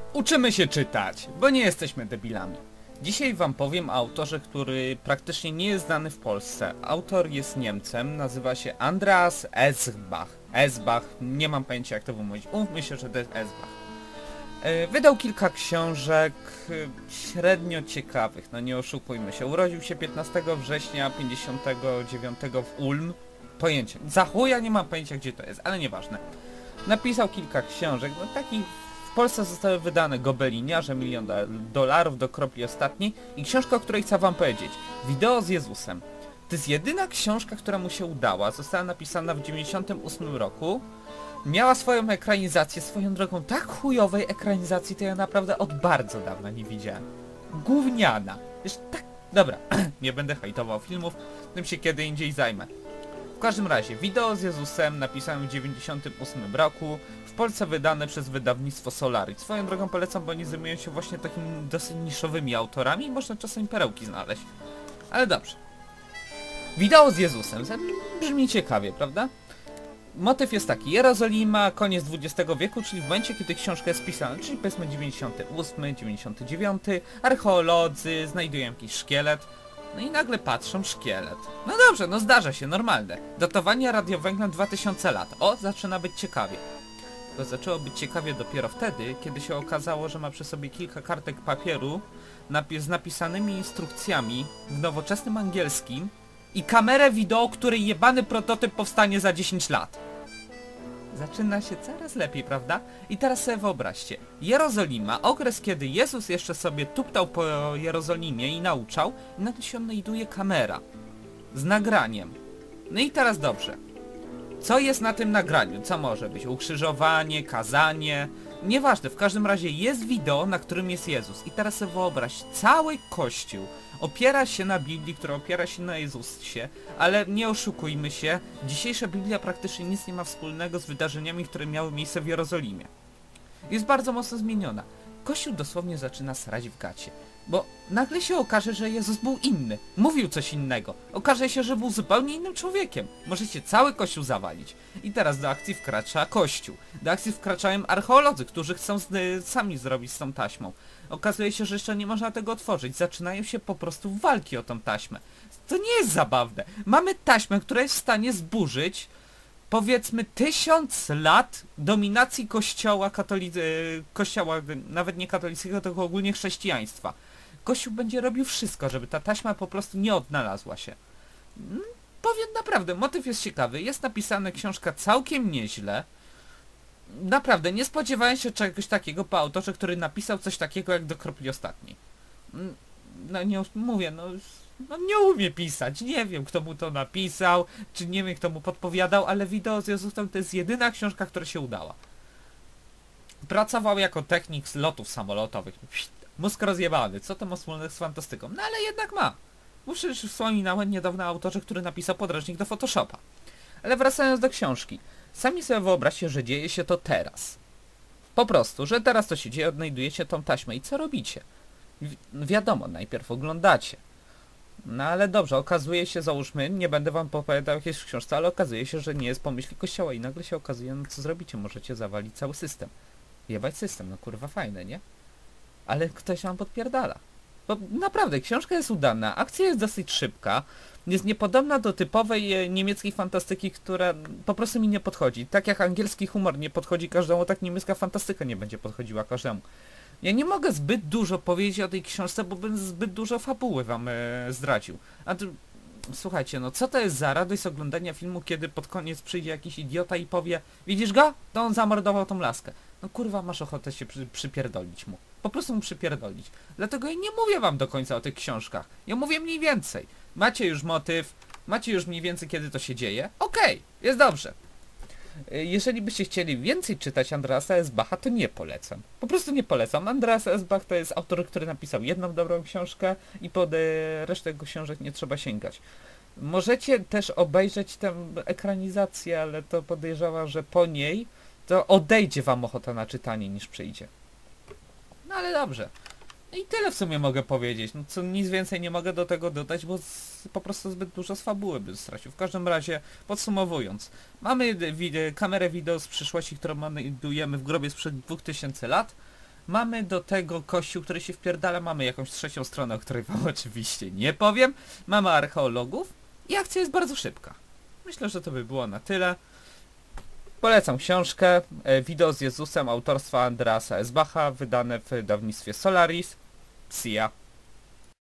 Uczymy się czytać, bo nie jesteśmy debilami. Dzisiaj wam powiem o autorze, który praktycznie nie jest znany w Polsce. Autor jest Niemcem, nazywa się Andreas Esbach. Esbach, nie mam pojęcia jak to wymówić. Umówmy się, że to jest Esbach. Wydał kilka książek średnio ciekawych, no nie oszukujmy się. Urodził się 15 września 59 w Ulm. Pojęcia, za chuja nie mam pojęcia gdzie to jest, ale nieważne. Napisał kilka książek, no takich w Polsce zostały wydane Gobeliniarze, $1 000 000 do kropli ostatniej i książka, o której chcę wam powiedzieć. Wideo z Jezusem. To jest jedyna książka, która mu się udała. Została napisana w 98 roku. Miała swoją ekranizację, swoją drogą tak chujowej ekranizacji, to ja naprawdę od bardzo dawna nie widziałem. Gówniana. Wiesz, tak... Dobra, nie będę hejtował filmów, tym się kiedy indziej zajmę. W każdym razie, Wideo z Jezusem napisałem w 98 roku, w Polsce wydane przez wydawnictwo Solaris. Swoją drogą polecam, bo oni zajmują się właśnie takimi dosyć niszowymi autorami i można czasem perełki znaleźć. Ale dobrze. Wideo z Jezusem. Brzmi ciekawie, prawda? Motyw jest taki, Jerozolima, koniec XX wieku, czyli w momencie, kiedy książka jest pisana, czyli powiedzmy 98, 99, archeolodzy znajdują jakiś szkielet, no i nagle patrzą, szkielet. No dobrze, no zdarza się, normalne. Datowanie radiowęglem 2000 lat. O, zaczyna być ciekawie. To zaczęło być ciekawie dopiero wtedy, kiedy się okazało, że ma przy sobie kilka kartek papieru z napisanymi instrukcjami w nowoczesnym angielskim i kamerę wideo, której jebany prototyp powstanie za 10 lat. Zaczyna się coraz lepiej, prawda? I teraz sobie wyobraźcie. Jerozolima, okres kiedy Jezus jeszcze sobie tuptał po Jerozolimie i nauczał, i nagle się odnajduje kamera z nagraniem. No i teraz dobrze. Co jest na tym nagraniu? Co może być? Ukrzyżowanie, kazanie? Nieważne, w każdym razie jest wideo, na którym jest Jezus. I teraz sobie wyobraź, cały Kościół opiera się na Biblii, która opiera się na Jezusie, ale nie oszukujmy się, dzisiejsza Biblia praktycznie nic nie ma wspólnego z wydarzeniami, które miały miejsce w Jerozolimie. Jest bardzo mocno zmieniona. Kościół dosłownie zaczyna srać w gacie, bo nagle się okaże, że Jezus był inny, mówił coś innego, okaże się, że był zupełnie innym człowiekiem. Możecie cały Kościół zawalić. I teraz do akcji wkracza Kościół. Do akcji wkraczają archeolodzy, którzy chcą sami zrobić z tą taśmą. Okazuje się, że jeszcze nie można tego otworzyć. Zaczynają się po prostu walki o tą taśmę. To nie jest zabawne. Mamy taśmę, która jest w stanie zburzyć powiedzmy 1000 lat dominacji kościoła kościoła, nawet nie katolickiego, tylko ogólnie chrześcijaństwa. Kościół będzie robił wszystko, żeby ta taśma po prostu nie odnalazła się. Powiem naprawdę, motyw jest ciekawy, jest napisana książka całkiem nieźle. Naprawdę, nie spodziewałem się czegoś takiego po autorze, który napisał coś takiego jak do kropli ostatniej. No nie mówię, no nie umie pisać, nie wiem kto mu to napisał, czy nie wiem kto mu podpowiadał, ale Wideo z Jezusem to jest jedyna książka, która się udała. Pracował jako technik z lotów samolotowych. Mózg rozjebany, co to ma wspólnego z fantastyką? No ale jednak ma. Muszę już wspominałem niedawno o autorze, który napisał podręcznik do Photoshopa. Ale wracając do książki. Sami sobie wyobraźcie, że dzieje się to teraz. Po prostu, że teraz to się dzieje, odnajdujecie tą taśmę i co robicie? Wiadomo, najpierw oglądacie. No ale dobrze, okazuje się, załóżmy, nie będę wam opowiadał jakiejś w książce, ale okazuje się, że nie jest pomyśli kościoła i nagle się okazuje, no co zrobicie? Możecie zawalić cały system. Jebać system, no kurwa fajne, nie? Ale ktoś wam podpierdala. Bo naprawdę, książka jest udana, akcja jest dosyć szybka, jest niepodobna do typowej niemieckiej fantastyki, która po prostu mi nie podchodzi. Tak jak angielski humor nie podchodzi każdemu, tak niemiecka fantastyka nie będzie podchodziła każdemu. Ja nie mogę zbyt dużo powiedzieć o tej książce, bo bym zbyt dużo fabuły wam zdradził. A tu, słuchajcie, no co to jest za radość z oglądania filmu, kiedy pod koniec przyjdzie jakiś idiota i powie: widzisz go? To on zamordował tą laskę. No kurwa, masz ochotę się przypierdolić mu. Po prostu mu przypierdolić. Dlatego ja nie mówię wam do końca o tych książkach. Ja mówię mniej więcej. Macie już motyw, macie już mniej więcej kiedy to się dzieje. Okej, jest dobrze. Jeżeli byście chcieli więcej czytać Andreasa Esbacha, to nie polecam. Po prostu nie polecam. Andreas Esbach to jest autor, który napisał jedną dobrą książkę i pod resztę jego książek nie trzeba sięgać. Możecie też obejrzeć tę ekranizację, ale to podejrzewam, że po niej to odejdzie wam ochota na czytanie niż przyjdzie. No ale dobrze. No i tyle w sumie mogę powiedzieć. No co, nic więcej nie mogę do tego dodać, bo po prostu zbyt dużo z fabuły by stracił. W każdym razie, podsumowując, mamy kamerę wideo z przyszłości, którą montujemy w grobie sprzed 2000 lat. Mamy do tego kościół, który się wpierdala, mamy jakąś trzecią stronę, o której wam oczywiście nie powiem. Mamy archeologów i akcja jest bardzo szybka. Myślę, że to by było na tyle. Polecam książkę Wideo z Jezusem autorstwa Andreasa Esbacha, wydane w wydawnictwie Solaris. See ya.